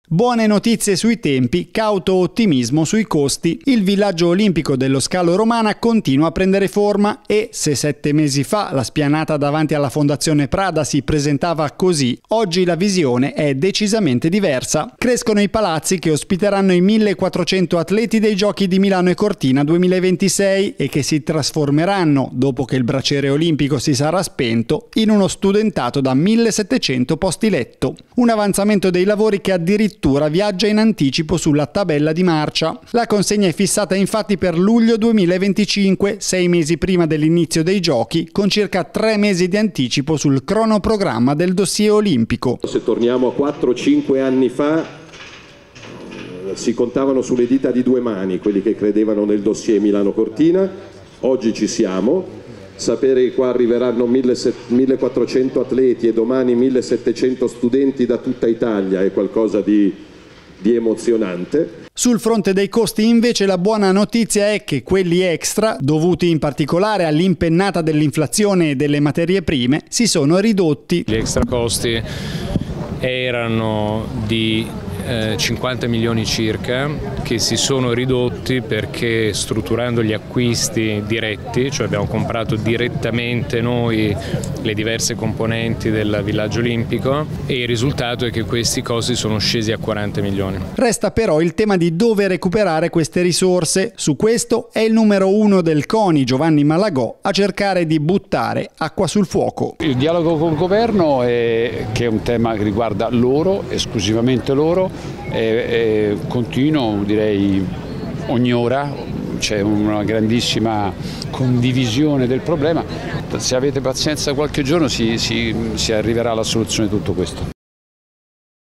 Buone notizie sui tempi, cauto ottimismo sui costi. Il villaggio olimpico dello Scalo Romana continua a prendere forma e, se 7 mesi fa la spianata davanti alla Fondazione Prada si presentava così, oggi la visione è decisamente diversa. Crescono i palazzi che ospiteranno i 1400 atleti dei Giochi di Milano e Cortina 2026 e che si trasformeranno, dopo che il braciere olimpico si sarà spento, in uno studentato da 1700 posti letto. Un avanzamento dei lavori che addirittura viaggia in anticipo sulla tabella di marcia. La consegna è fissata infatti per luglio 2025, 6 mesi prima dell'inizio dei giochi, con circa 3 mesi di anticipo sul cronoprogramma del dossier olimpico. Se torniamo a 4-5 anni fa, si contavano sulle dita di 2 mani quelli che credevano nel dossier Milano-Cortina. Oggi ci siamo. Sapere che qua arriveranno 1400 atleti e domani 1700 studenti da tutta Italia è qualcosa di emozionante. Sul fronte dei costi invece la buona notizia è che quelli extra, dovuti in particolare all'impennata dell'inflazione e delle materie prime, si sono ridotti. Gli extra costi erano di 50 milioni circa, che si sono ridotti perché strutturando gli acquisti diretti, cioè abbiamo comprato direttamente noi le diverse componenti del villaggio olimpico, e il risultato è che questi costi sono scesi a 40 milioni. Resta però il tema di dove recuperare queste risorse. Su questo è il numero 1 del CONI, Giovanni Malagò, a cercare di buttare acqua sul fuoco. Il dialogo con il governo che è un tema che riguarda loro, esclusivamente loro, è continuo, direi ogni ora, c'è una grandissima condivisione del problema. Se avete pazienza qualche giorno si arriverà alla soluzione di tutto questo.